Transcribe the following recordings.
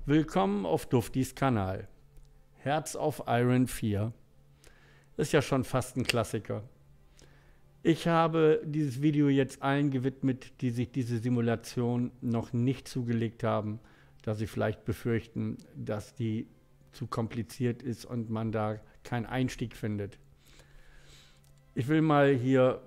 Willkommen auf Duftis Kanal. Herz auf Iron 4. Ist ja schon fast ein Klassiker. Ich habe dieses Video jetzt allen gewidmet, die sich diese Simulation noch nicht zugelegt haben, da sie vielleicht befürchten, dass die zu kompliziert ist und man da keinen Einstieg findet. Ich will mal hier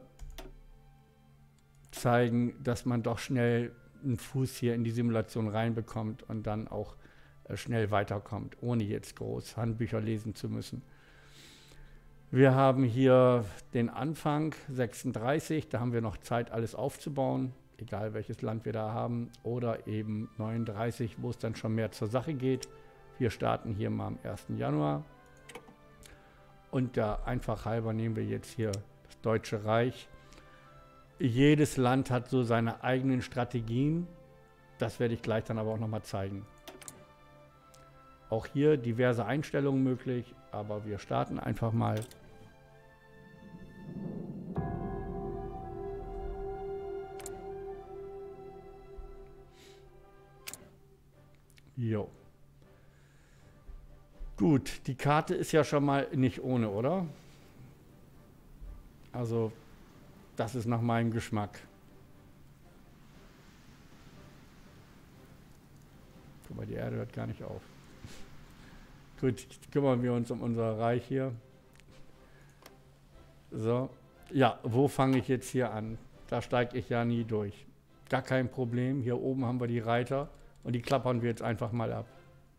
zeigen, dass man doch schnell einen Fuß hier in die Simulation reinbekommt und dann auch schnell weiterkommt, ohne jetzt groß Handbücher lesen zu müssen. Wir haben hier den Anfang 36, da haben wir noch Zeit, alles aufzubauen, egal welches Land wir da haben, oder eben 39, wo es dann schon mehr zur Sache geht. Wir starten hier mal am 1. Januar und da einfach halber nehmen wir jetzt hier das Deutsche Reich. Jedes Land hat so seine eigenen Strategien, das werde ich gleich dann aber auch nochmal zeigen. Auch hier diverse Einstellungen möglich, aber wir starten einfach mal. Jo. Gut, die Karte ist ja schon mal nicht ohne, oder? Also, das ist nach meinem Geschmack. Guck mal, die Erde hört gar nicht auf. Gut, jetzt kümmern wir uns um unser Reich hier. So, ja, wo fange ich jetzt hier an? Da steige ich ja nie durch. Gar kein Problem. Hier oben haben wir die Reiter und die klappern wir jetzt einfach mal ab.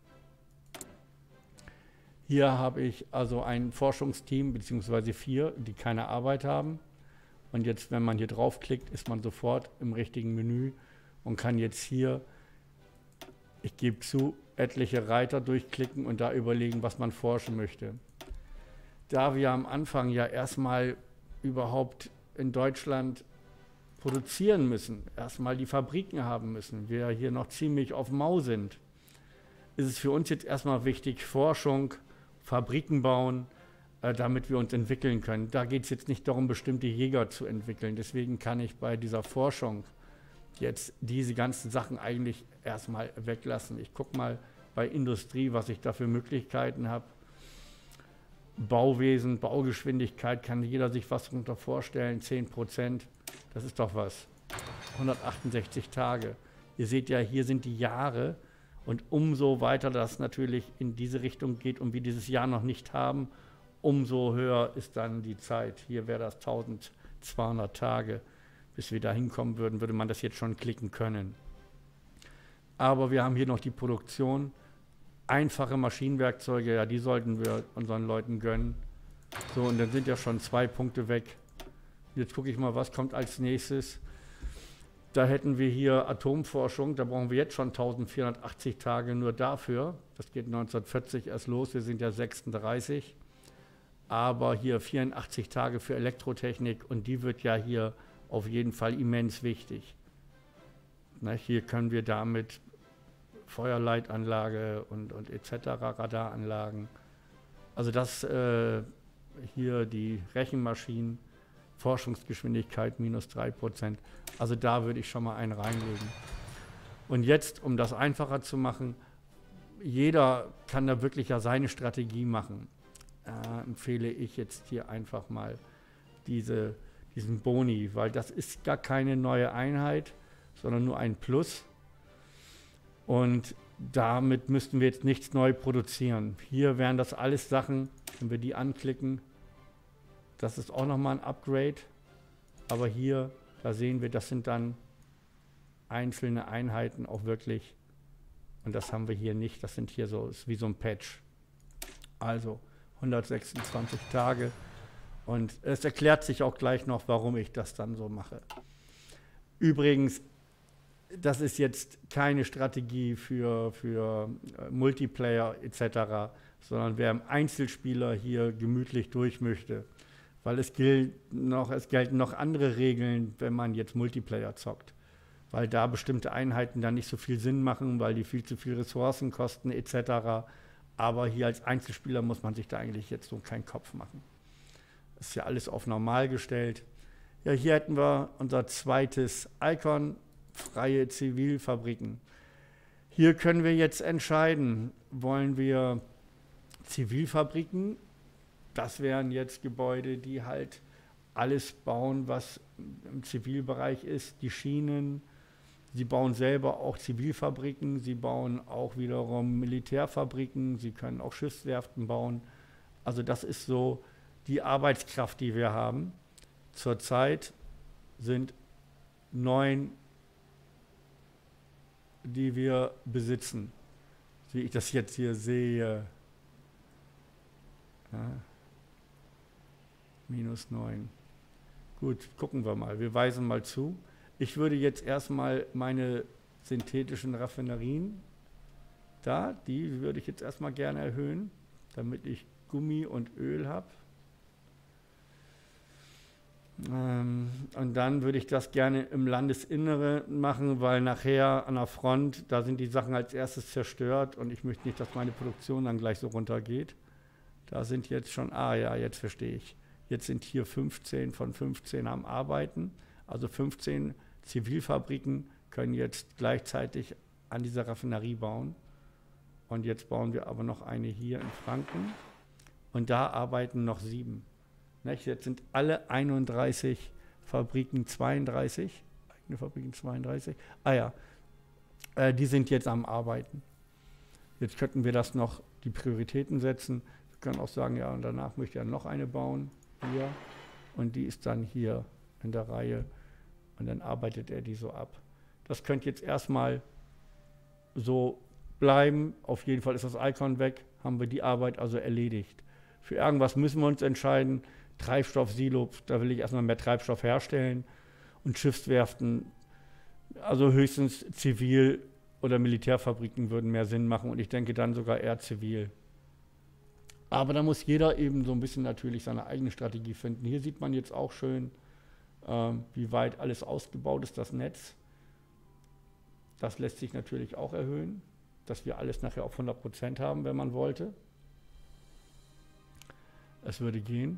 Hier habe ich also ein Forschungsteam, beziehungsweise 4, die keine Arbeit haben. Und jetzt, wenn man hier draufklickt, ist man sofort im richtigen Menü und kann jetzt hier, ich gebe zu, etliche Reiter durchklicken und da überlegen, was man forschen möchte. Da wir am Anfang ja erstmal überhaupt in Deutschland produzieren müssen, erstmal die Fabriken haben müssen, wir hier noch ziemlich auf Mau sind, ist es für uns jetzt erstmal wichtig, Forschung, Fabriken bauen, damit wir uns entwickeln können. Da geht es jetzt nicht darum, bestimmte Jäger zu entwickeln. Deswegen kann ich bei dieser Forschung jetzt diese ganzen Sachen eigentlich erstmal weglassen. Ich gucke mal bei Industrie, was ich da für Möglichkeiten habe. Bauwesen, Baugeschwindigkeit, kann jeder sich was darunter vorstellen, 10%, das ist doch was. 168 Tage. Ihr seht ja, hier sind die Jahre und umso weiter das natürlich in diese Richtung geht und wir dieses Jahr noch nicht haben, umso höher ist dann die Zeit. Hier wäre das 1200 Tage. Bis wir da hinkommen würden, würde man das jetzt schon klicken können. Aber wir haben hier noch die Produktion. Einfache Maschinenwerkzeuge, ja, die sollten wir unseren Leuten gönnen. So, und dann sind ja schon 2 Punkte weg. Jetzt gucke ich mal, was kommt als nächstes. Da hätten wir hier Atomforschung, da brauchen wir jetzt schon 1480 Tage nur dafür. Das geht 1940 erst los, wir sind ja 36. Aber hier 84 Tage für Elektrotechnik und die wird ja hier auf jeden Fall immens wichtig. Na, hier können wir damit Feuerleitanlage und etc., Radaranlagen. Also das hier die Rechenmaschinen, Forschungsgeschwindigkeit minus 3%. Also da würde ich schon mal einen reinlegen. Und jetzt, um das einfacher zu machen, jeder kann da wirklich ja seine Strategie machen. Empfehle ich jetzt hier einfach mal diesen Boni, weil das ist gar keine neue Einheit, sondern nur ein Plus. Und damit müssten wir jetzt nichts neu produzieren. Hier wären das alles Sachen, wenn wir die anklicken, das ist auch nochmal ein Upgrade. Aber hier, da sehen wir, das sind dann einzelne Einheiten auch wirklich. Und das haben wir hier nicht, das sind hier so, ist wie so ein Patch. Also 126 Tage. Und es erklärt sich auch gleich noch, warum ich das dann so mache. Übrigens, das ist jetzt keine Strategie für Multiplayer etc., sondern wer im Einzelspieler hier gemütlich durch möchte. Weil es gelten noch andere Regeln, wenn man jetzt Multiplayer zockt. Weil da bestimmte Einheiten dann nicht so viel Sinn machen, weil die viel zu viel Ressourcen kosten etc. Aber hier als Einzelspieler muss man sich da eigentlich jetzt so keinen Kopf machen. Das ist ja alles auf normal gestellt. Ja, hier hätten wir unser zweites Icon, freie Zivilfabriken. Hier können wir jetzt entscheiden, wollen wir Zivilfabriken, das wären jetzt Gebäude, die halt alles bauen, was im Zivilbereich ist, die Schienen, sie bauen selber auch Zivilfabriken, sie bauen auch wiederum Militärfabriken, sie können auch Schiffswerften bauen. Also das ist so die Arbeitskraft, die wir haben. Zurzeit sind 9, die wir besitzen. Wie ich das jetzt hier sehe. Ja. -9. Gut, gucken wir mal. Wir weisen mal zu. Ich würde jetzt erstmal meine synthetischen Raffinerien die würde ich jetzt erstmal gerne erhöhen, damit ich Gummi und Öl habe. Und dann würde ich das gerne im Landesinnere machen, weil nachher an der Front, da sind die Sachen als erstes zerstört und ich möchte nicht, dass meine Produktion dann gleich so runtergeht. Da sind jetzt schon, ja, jetzt verstehe ich. Jetzt sind hier 15 von 15 am Arbeiten. Also 15 Zivilfabriken können jetzt gleichzeitig an dieser Raffinerie bauen. Und jetzt bauen wir aber noch eine hier in Franken. Und da arbeiten noch 7. Nicht? Jetzt sind alle 31 Fabriken 32, eigene Fabriken 32. Die sind jetzt am Arbeiten. Jetzt könnten wir das noch, die Prioritäten setzen. Wir können auch sagen, ja, und danach möchte er noch eine bauen, hier. Und die ist dann hier in der Reihe. Und dann arbeitet er die so ab. Das könnte jetzt erstmal so bleiben. Auf jeden Fall ist das Icon weg, haben wir die Arbeit also erledigt. Für irgendwas müssen wir uns entscheiden. Treibstoffsilo, da will ich erstmal mehr Treibstoff herstellen. Und Schiffswerften, also höchstens Zivil- oder Militärfabriken würden mehr Sinn machen. Und ich denke dann sogar eher zivil. Aber da muss jeder eben so ein bisschen natürlich seine eigene Strategie finden. Hier sieht man jetzt auch schön, wie weit alles ausgebaut ist, das Netz. Das lässt sich natürlich auch erhöhen, dass wir alles nachher auf 100% haben, wenn man wollte. Es würde gehen.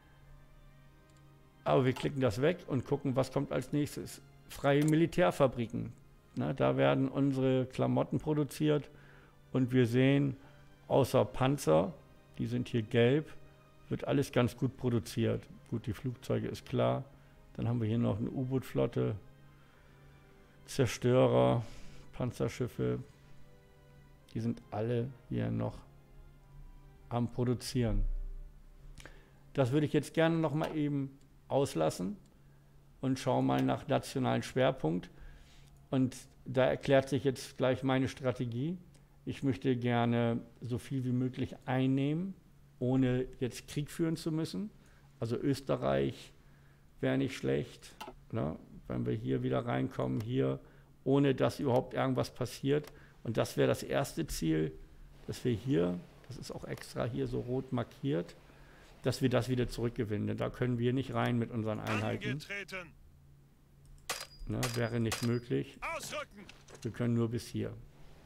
Aber wir klicken das weg und gucken, was kommt als nächstes. Freie Militärfabriken. Na, da werden unsere Klamotten produziert und wir sehen, außer Panzer, die sind hier gelb, wird alles ganz gut produziert. Gut, die Flugzeuge ist klar. Dann haben wir hier noch eine U-Boot-Flotte, Zerstörer, Panzerschiffe. Die sind alle hier noch am Produzieren. Das würde ich jetzt gerne noch mal eben auslassen und schaue mal nach nationalen Schwerpunkt. Und da erklärt sich jetzt gleich meine Strategie. Ich möchte gerne so viel wie möglich einnehmen, ohne jetzt Krieg führen zu müssen. Also Österreich wäre nicht schlecht, ne? Wenn wir hier wieder reinkommen, hier, ohne dass überhaupt irgendwas passiert. Und das wäre das erste Ziel, dass wir hier, das ist auch extra hier so rot markiert, dass wir das wieder zurückgewinnen. Denn da können wir nicht rein mit unseren Einheiten. Ne, wäre nicht möglich. Ausrücken. Wir können nur bis hier.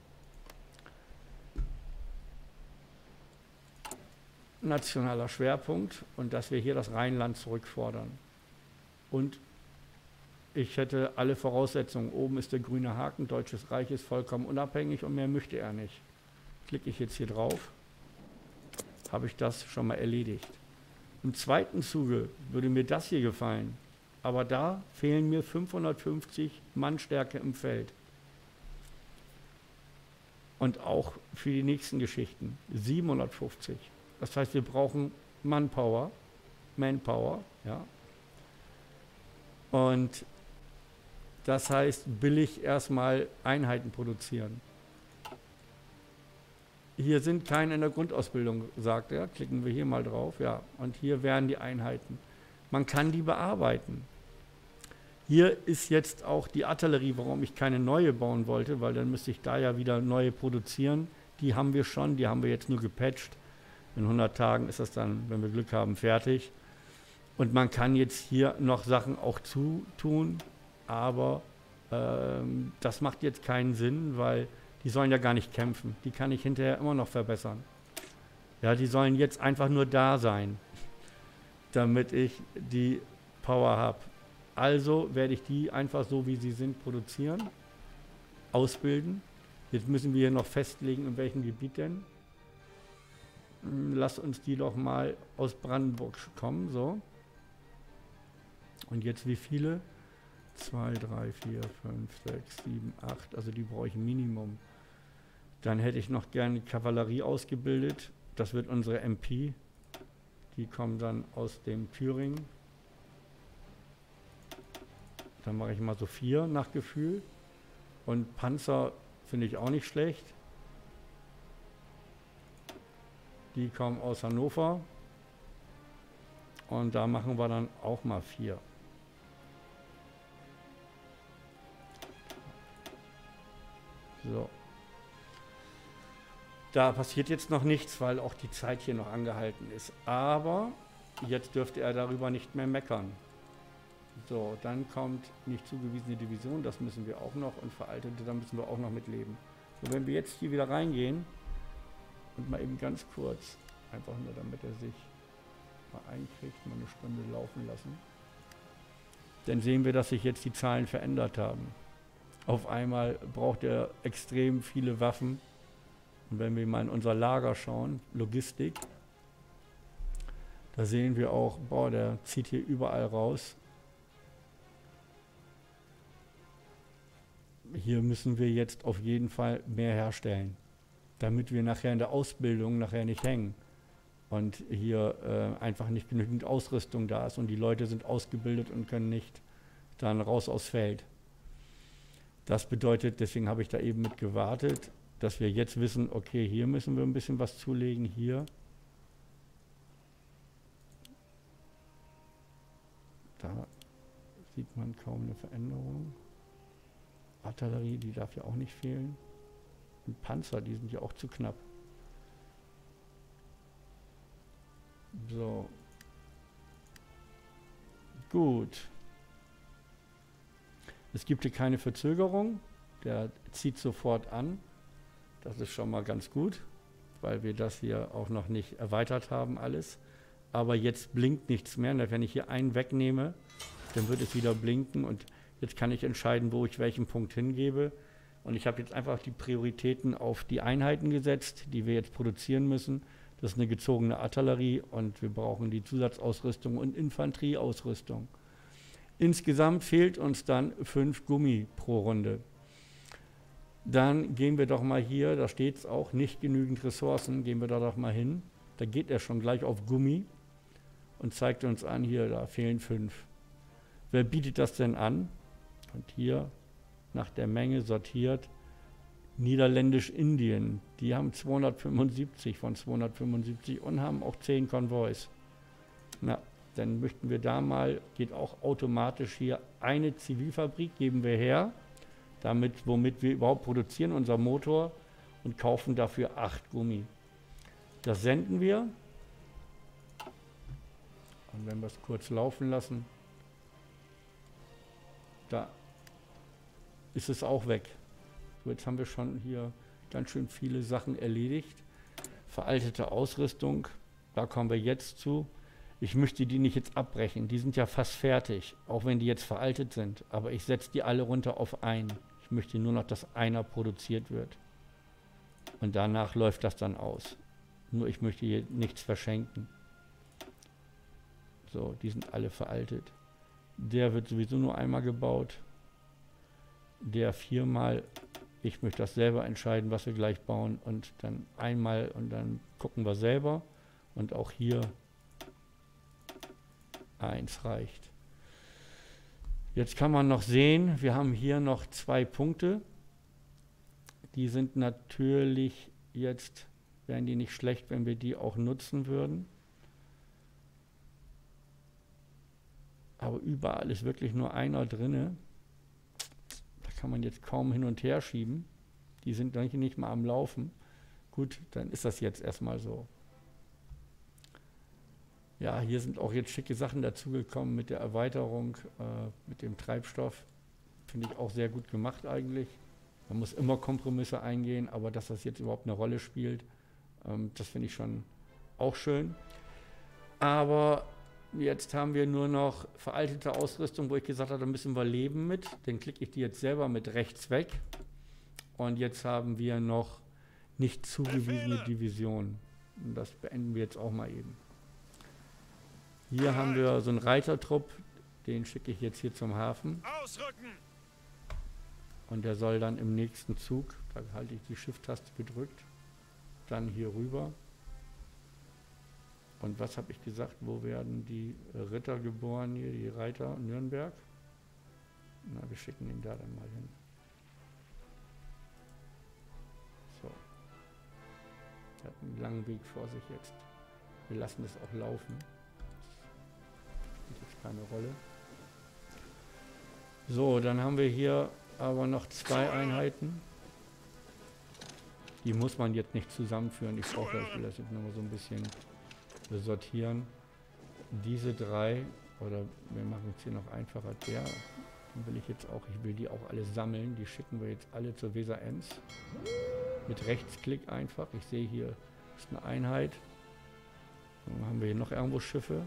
Nationaler Schwerpunkt und dass wir hier das Rheinland zurückfordern. Und ich hätte alle Voraussetzungen. Oben ist der grüne Haken, Deutsches Reich ist vollkommen unabhängig und mehr möchte er nicht. Klicke ich jetzt hier drauf, habe ich das schon mal erledigt. Im zweiten Zuge würde mir das hier gefallen, aber da fehlen mir 550 Mannstärke im Feld. Und auch für die nächsten Geschichten 750. Das heißt, wir brauchen Manpower, ja. Und das heißt, billig erstmal Einheiten produzieren. Hier sind keine in der Grundausbildung, sagt er. Klicken wir hier mal drauf. Ja, und hier wären die Einheiten. Man kann die bearbeiten. Hier ist jetzt auch die Artillerie, warum ich keine neue bauen wollte, weil dann müsste ich da ja wieder neue produzieren. Die haben wir schon, die haben wir jetzt nur gepatcht. In 100 Tagen ist das dann, wenn wir Glück haben, fertig. Und man kann jetzt hier noch Sachen auch zutun, aber das macht jetzt keinen Sinn, weil die sollen ja gar nicht kämpfen. Die kann ich hinterher immer noch verbessern. Ja, die sollen jetzt einfach nur da sein, damit ich die Power habe. Also werde ich die einfach so, wie sie sind, produzieren, ausbilden Jetzt müssen wir hier noch festlegen, in welchem Gebiet denn. Lass uns die doch mal aus Brandenburg kommen, so. Und jetzt wie viele? 2, 3, 4, 5, 6, 7, 8, also die brauche ich Minimum. Dann hätte ich noch gerne Kavallerie ausgebildet. Das wird unsere MP. Die kommen dann aus dem Thüringen. Dann mache ich mal so 4 nach Gefühl. Und Panzer finde ich auch nicht schlecht. Die kommen aus Hannover. Und da machen wir dann auch mal 4. So. Da passiert jetzt noch nichts, weil auch die Zeit hier noch angehalten ist. Aber jetzt dürfte er darüber nicht mehr meckern. So, dann kommt nicht zugewiesene Division, das müssen wir auch noch, und veraltete, da müssen wir auch noch mit leben. So, wenn wir jetzt hier wieder reingehen und mal eben ganz kurz, einfach nur damit er sich mal einkriegt, mal eine Stunde laufen lassen, dann sehen wir, dass sich jetzt die Zahlen verändert haben. Auf einmal braucht er extrem viele Waffen. Und wenn wir mal in unser Lager schauen, Logistik, da sehen wir auch, boah, der zieht hier überall raus. Hier müssen wir jetzt auf jeden Fall mehr herstellen, damit wir nachher in der Ausbildung nachher nicht hängen und hier einfach nicht genügend Ausrüstung da ist und die Leute sind ausgebildet und können nicht dann raus aufs Feld. Das bedeutet, deswegen habe ich da eben mit gewartet, dass wir jetzt wissen, okay, hier müssen wir ein bisschen was zulegen, hier. Da sieht man kaum eine Veränderung. Artillerie, die darf ja auch nicht fehlen. Und Panzer, die sind ja auch zu knapp. So. Gut. Es gibt hier keine Verzögerung. Der zieht sofort an. Das ist schon mal ganz gut, weil wir das hier auch noch nicht erweitert haben alles. Aber jetzt blinkt nichts mehr. Und wenn ich hier einen wegnehme, dann wird es wieder blinken. Und jetzt kann ich entscheiden, wo ich welchen Punkt hingebe. Und ich habe jetzt einfach die Prioritäten auf die Einheiten gesetzt, die wir jetzt produzieren müssen. Das ist eine gezogene Artillerie und wir brauchen die Zusatzausrüstung und Infanterieausrüstung. Insgesamt fehlt uns dann 5 Gummi pro Runde. Dann gehen wir doch mal hier, da steht es auch, nicht genügend Ressourcen, gehen wir da doch mal hin. Da geht er schon gleich auf Gummi und zeigt uns an, hier, da fehlen 5. Wer bietet das denn an? Und hier nach der Menge sortiert Niederländisch-Indien. Die haben 275 von 275 und haben auch 10 Konvois. Na, dann möchten wir da mal, geht auch automatisch hier eine Zivilfabrik, geben wir her, womit wir überhaupt produzieren, unser Motor, und kaufen dafür 8 Gummi. Das senden wir. Und wenn wir es kurz laufen lassen, da ist es auch weg. So, jetzt haben wir schon hier ganz schön viele Sachen erledigt. Veraltete Ausrüstung, da kommen wir jetzt zu. Ich möchte die nicht jetzt abbrechen, die sind ja fast fertig, auch wenn die jetzt veraltet sind. Aber ich setze die alle runter auf 1. Ich möchte nur noch, dass einer produziert wird. Und danach läuft das dann aus. Nur ich möchte hier nichts verschenken. So, die sind alle veraltet. Der wird sowieso nur einmal gebaut. Der 4-mal. Ich möchte das selber entscheiden, was wir gleich bauen. Und dann einmal und dann gucken wir selber. Und auch hier 1 reicht. Jetzt kann man noch sehen, wir haben hier noch 2 Punkte. Die sind natürlich jetzt, wären die nicht schlecht, wenn wir die auch nutzen würden. Aber überall ist wirklich nur einer drinne. Da kann man jetzt kaum hin und her schieben. Die sind nicht mal am Laufen. Gut, dann ist das jetzt erstmal so. Ja, hier sind auch jetzt schicke Sachen dazugekommen mit der Erweiterung, mit dem Treibstoff. Finde ich auch sehr gut gemacht eigentlich. Man muss immer Kompromisse eingehen, aber dass das jetzt überhaupt eine Rolle spielt, das finde ich schon auch schön. Aber jetzt haben wir nur noch veraltete Ausrüstung, wo ich gesagt habe, da müssen wir leben mit. Dann klicke ich die jetzt selber mit rechts weg. Und jetzt haben wir noch nicht zugewiesene Divisionen. Und das beenden wir jetzt auch mal eben. Hier haben wir so einen Reitertrupp, den schicke ich jetzt hier zum Hafen. Ausrücken! Und der soll dann im nächsten Zug, da halte ich die Shift-Taste gedrückt, dann hier rüber. Und was habe ich gesagt, wo werden die Ritter geboren hier, die Reiter Nürnberg? Na, wir schicken ihn da dann mal hin. So. Er hat einen langen Weg vor sich jetzt. Wir lassen das auch laufen. Das spielt jetzt keine Rolle. So, dann haben wir hier aber noch 2 Einheiten. Die muss man jetzt nicht zusammenführen. Ich will das jetzt nochmal so ein bisschen sortieren. Diese 3, oder wir machen es hier noch einfacher, der will ich jetzt auch, ich will die auch alle sammeln. Die schicken wir jetzt alle zur Weser Ems. Mit Rechtsklick einfach. Ich sehe hier ist eine Einheit. Dann haben wir hier noch irgendwo Schiffe.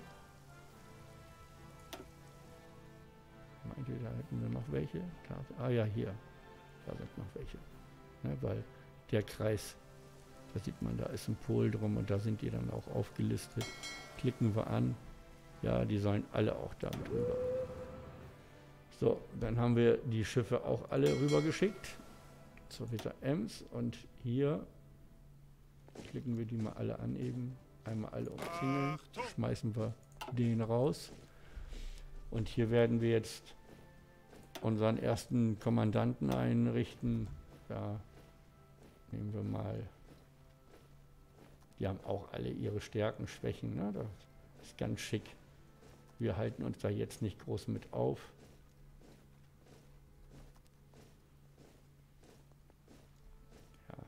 Meinte, da hätten wir noch welche. Da, ja, hier. Da sind noch welche. Ne, weil der Kreis, da sieht man, da ist ein Pol drum und da sind die dann auch aufgelistet. Klicken wir an. Ja, die sollen alle auch damit rüber. So, dann haben wir die Schiffe auch alle rüber geschickt. Zur Weser Ems und hier klicken wir die mal alle an eben. Einmal alle umzingeln. Schmeißen wir den raus. Und hier werden wir jetzt unseren ersten Kommandanten einrichten. Da nehmen wir mal. Die haben auch alle ihre Stärken, Schwächen. Ne? Das ist ganz schick. Wir halten uns da jetzt nicht groß mit auf. Ja.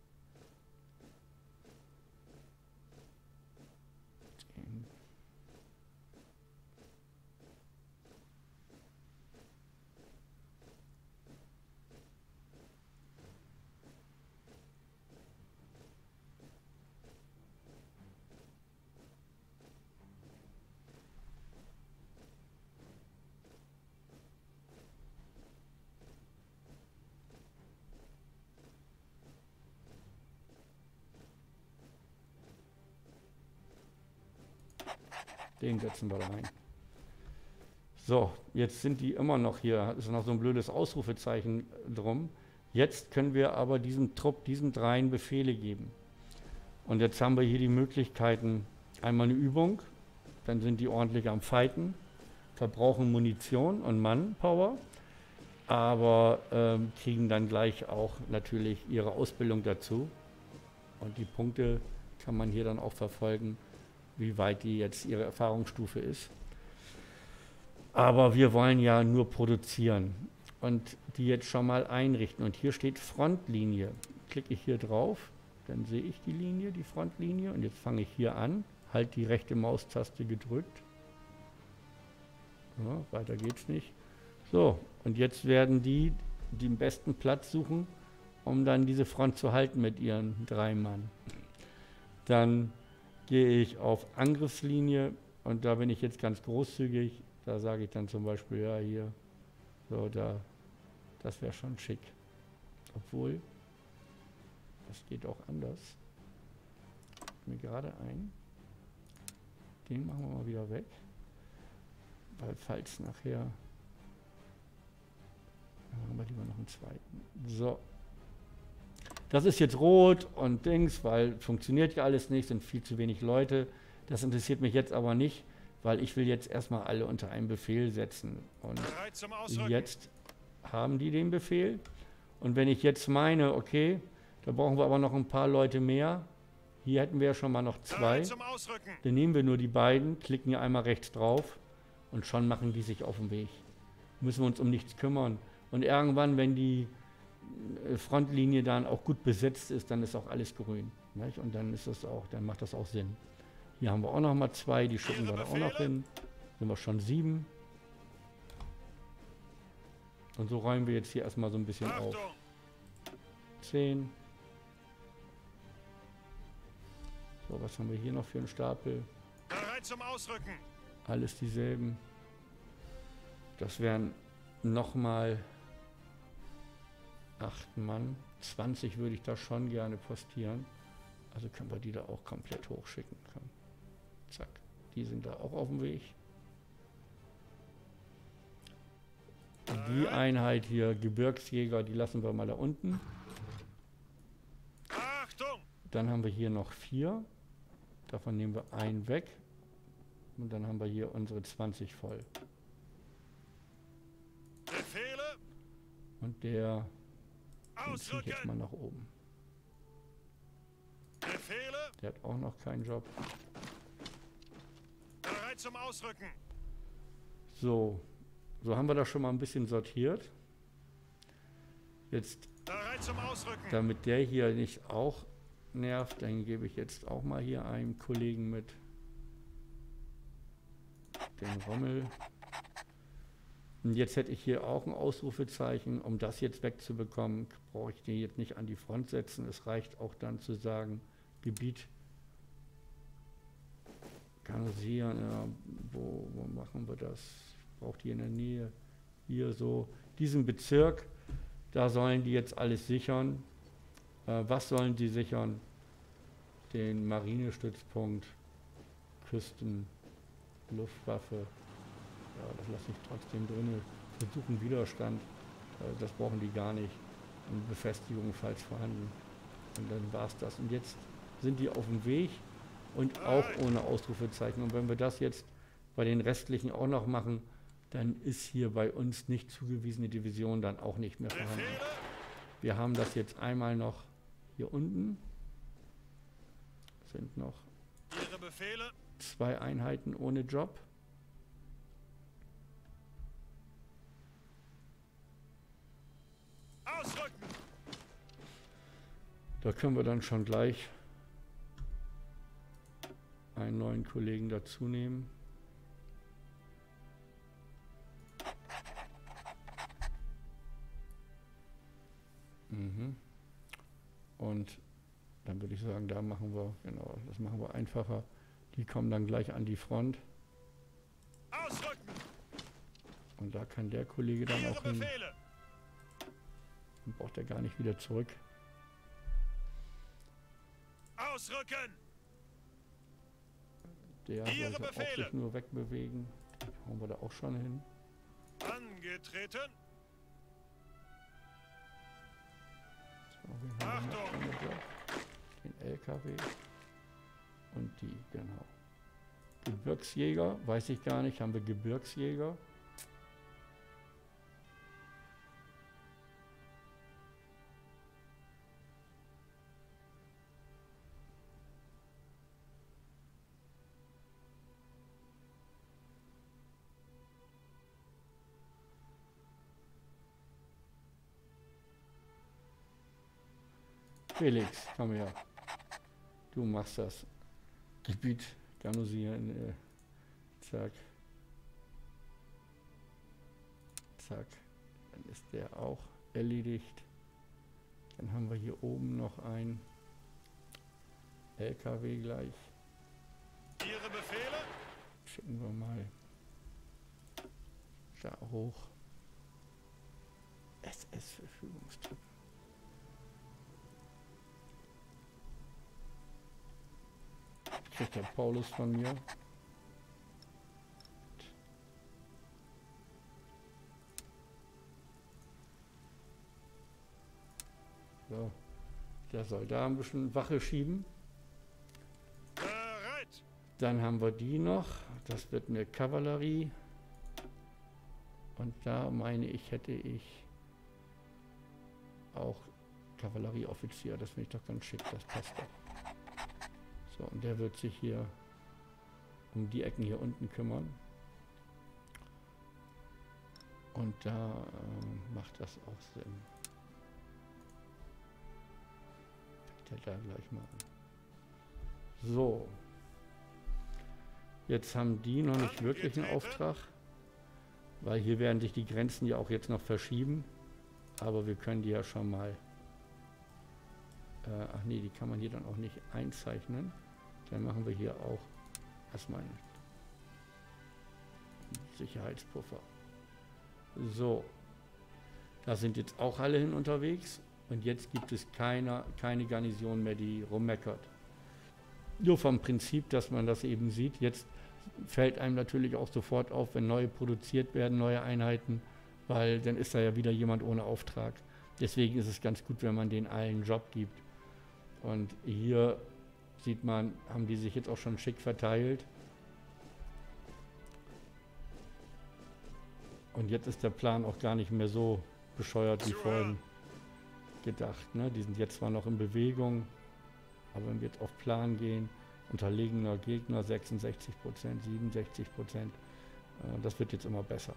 Den setzen wir rein. So, jetzt sind die immer noch hier. Ist noch so ein blödes Ausrufezeichen drum. Jetzt können wir aber diesem Trupp, diesen 3 Befehle geben. Und jetzt haben wir hier die Möglichkeiten. Einmal eine Übung, dann sind die ordentlich am Fighten, verbrauchen Munition und Manpower, aber kriegen dann gleich auch natürlich ihre Ausbildung dazu. Und die Punkte kann man hier dann auch verfolgen, wie weit die jetzt ihre Erfahrungsstufe ist. Aber wir wollen ja nur produzieren und die jetzt schon mal einrichten. Und hier steht Frontlinie. Klicke ich hier drauf, dann sehe ich die Linie, die Frontlinie. Und jetzt fange ich hier an, halt die rechte Maustaste gedrückt. Ja, weiter geht's nicht. So, und jetzt werden die den besten Platz suchen, um dann diese Front zu halten mit ihren 3 Mann. Dann gehe ich auf Angriffslinie und da bin ich jetzt ganz großzügig. Da sage ich dann zum Beispiel, ja hier, so da, das wäre schon schick. Obwohl, das geht auch anders. Mir gerade ein. Den machen wir mal wieder weg. Weil falls nachher, dann machen wir lieber noch einen zweiten. So. Das ist jetzt rot und Dings, weil funktioniert ja alles nicht, sind viel zu wenig Leute. Das interessiert mich jetzt aber nicht, weil ich will jetzt erstmal alle unter einen Befehl setzen. Und jetzt haben die den Befehl. Und wenn ich jetzt meine, okay, da brauchen wir aber noch ein paar Leute mehr. Hier hätten wir ja schon mal noch 2. Dann nehmen wir nur die beiden, klicken hier einmal rechts drauf und schon machen die sich auf den Weg. Müssen wir uns um nichts kümmern. Und irgendwann, wenn die Frontlinie dann auch gut besetzt ist, dann ist auch alles grün. Nicht? Und dann ist das auch, dann macht das auch Sinn. Hier haben wir auch noch mal 2, die schicken wir da auch noch hin. Sind wir schon 7. Und so räumen wir jetzt hier erstmal so ein bisschen auf. 10. So, was haben wir hier noch für einen Stapel? Bereit zum Ausrücken. Alles dieselben. Das wären nochmal 8 Mann. 20 würde ich da schon gerne postieren. Also können wir die da auch komplett hochschicken. Komm. Zack. Die sind da auch auf dem Weg. Die Einheit hier, Gebirgsjäger, die lassen wir mal da unten. Achtung! Dann haben wir hier noch 4. Davon nehmen wir einen weg. Und dann haben wir hier unsere 20 voll. Befehle! Und der ziehe ich jetzt Ausrücken! mal nach oben. Befehle! Der hat auch noch keinen Job. Bereit zum Ausrücken! So. So haben wir das schon mal ein bisschen sortiert. Jetzt, Bereit zum Ausrücken! damit der hier nicht auch nervt, dann gebe ich jetzt auch mal hier einem Kollegen mit den Rommel. Und jetzt hätte ich hier auch ein Ausrufezeichen. Um das jetzt wegzubekommen, brauche ich den jetzt nicht an die Front setzen. Es reicht auch dann zu sagen, Gebiet kanalisieren. Ja, wo machen wir das? Ich brauche die in der Nähe. Hier so. Diesen Bezirk, da sollen die jetzt alles sichern. Was sollen die sichern? Den Marinestützpunkt, Küsten, Luftwaffe. Ja, das lasse ich trotzdem drin. Versuchen Widerstand. Das brauchen die gar nicht. Und Befestigung, falls vorhanden. Und dann war es das. Und jetzt sind die auf dem Weg und auch ohne Ausrufezeichen. Und wenn wir das jetzt bei den restlichen auch noch machen, dann ist hier bei uns nicht zugewiesene Division dann auch nicht mehr vorhanden. Befehle! Wir haben das jetzt einmal noch hier unten. Sind noch Ihre Befehle! 2 Einheiten ohne Job. Ausrücken! Da können wir dann schon gleich einen neuen Kollegen dazu nehmen. Und dann würde ich sagen, da machen wir, genau, das machen wir einfacher. Die kommen dann gleich an die Front. Ausrücken! Und da kann der Kollege dann Ihre auch hin. Befehle! Dann braucht er gar nicht wieder zurück. Ausrücken! Der Ihre sollte auch Befehle! sich nur wegbewegen. Die hauen wir da auch schon hin. Angetreten! So, wen haben wir noch Achtung! ohne Job? Den LKW. Und die, genau. Gebirgsjäger, weiß ich gar nicht. Haben wir Gebirgsjäger? Felix, komm her. Du machst das. Gebiet garnisieren. Zack. Zack. Dann ist der auch erledigt. Dann haben wir hier oben noch ein LKW gleich. Ihre Befehle? Schicken wir mal da hoch. SS-Verfügungstruppen. Kriegt der Paulus von mir. So, der soll da ein bisschen Wache schieben. Bereit! Dann haben wir die noch. Das wird eine Kavallerie. Und da meine ich, hätte ich auch Kavallerieoffizier. Das finde ich doch ganz schick. Das passt doch. So, und der wird sich hier um die Ecken hier unten kümmern. Und da macht das auch Sinn. Fängt er da gleich mal an. So. Jetzt haben die noch nicht wirklich einen Auftrag, weil hier werden sich die Grenzen ja auch jetzt noch verschieben. Aber wir können die ja schon mal... ach nee, die kann man hier dann auch nicht einzeichnen. Dann machen wir hier auch erstmal einen Sicherheitspuffer. So. Da sind jetzt auch alle hin unterwegs. Und jetzt gibt es keine Garnison mehr, die rummeckert. Nur vom Prinzip, dass man das eben sieht. Jetzt fällt einem natürlich auch sofort auf, wenn neue produziert werden, neue Einheiten, weil dann ist da ja wieder jemand ohne Auftrag. Deswegen ist es ganz gut, wenn man denen allen einen Job gibt. Und hier sieht man, haben die sich jetzt auch schon schick verteilt. Und jetzt ist der Plan auch gar nicht mehr so bescheuert wie vorhin gedacht. Ne? Die sind jetzt zwar noch in Bewegung, aber wenn wir jetzt auf Plan gehen, unterlegener Gegner 66%, 67%, das wird jetzt immer besser.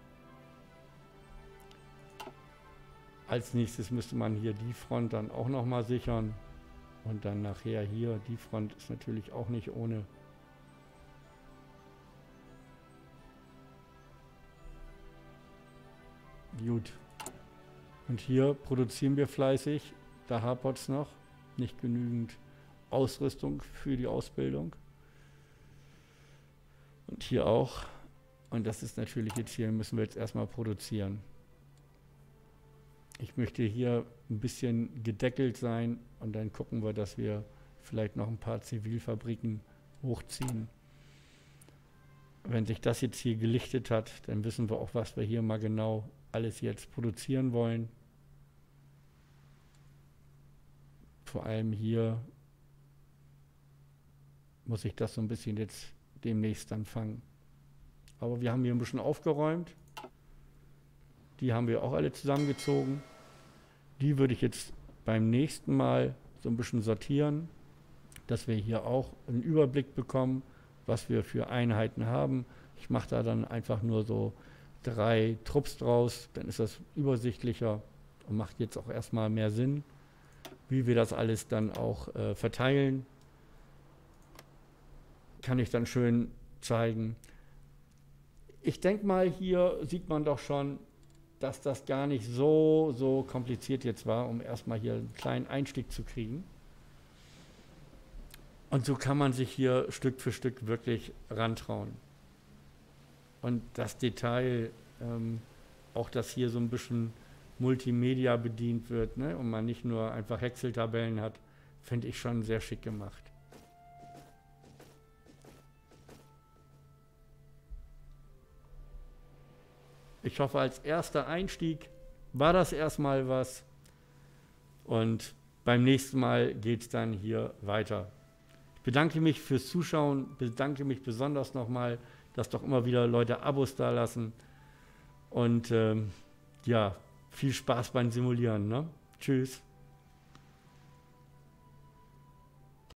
Als nächstes müsste man hier die Front dann auch nochmal sichern und dann nachher hier, die Front ist natürlich auch nicht ohne. Gut. Und hier produzieren wir fleißig, da hapert es noch, nicht genügend Ausrüstung für die Ausbildung. Und hier auch. Und das ist natürlich jetzt hier, müssen wir jetzt erstmal produzieren. Ich möchte hier ein bisschen gedeckelt sein und dann gucken wir, dass wir vielleicht noch ein paar Zivilfabriken hochziehen. Wenn sich das jetzt hier gelichtet hat, dann wissen wir auch, was wir hier mal genau alles jetzt produzieren wollen. Vor allem hier muss ich das so ein bisschen jetzt demnächst dann fangen. Aber wir haben hier ein bisschen aufgeräumt. Die haben wir auch alle zusammengezogen. Die würde ich jetzt beim nächsten Mal so ein bisschen sortieren, dass wir hier auch einen Überblick bekommen, was wir für Einheiten haben. Ich mache da dann einfach nur so 3 Trupps draus, dann ist das übersichtlicher und macht jetzt auch erstmal mehr Sinn, wie wir das alles dann auch verteilen. Kann ich dann schön zeigen. Ich denke mal, hier sieht man doch schon, dass das gar nicht so kompliziert jetzt war, um erstmal hier einen kleinen Einstieg zu kriegen. Und so kann man sich hier Stück für Stück wirklich rantrauen. Und das Detail, auch dass hier so ein bisschen Multimedia bedient wird, ne, und man nicht nur einfach Excel-Tabellen hat, finde ich schon sehr schick gemacht. Ich hoffe, als erster Einstieg war das erstmal was und beim nächsten Mal geht es dann hier weiter. Ich bedanke mich fürs Zuschauen, bedanke mich besonders nochmal, dass doch immer wieder Leute Abos da lassen und ja, viel Spaß beim Simulieren. Ne? Tschüss.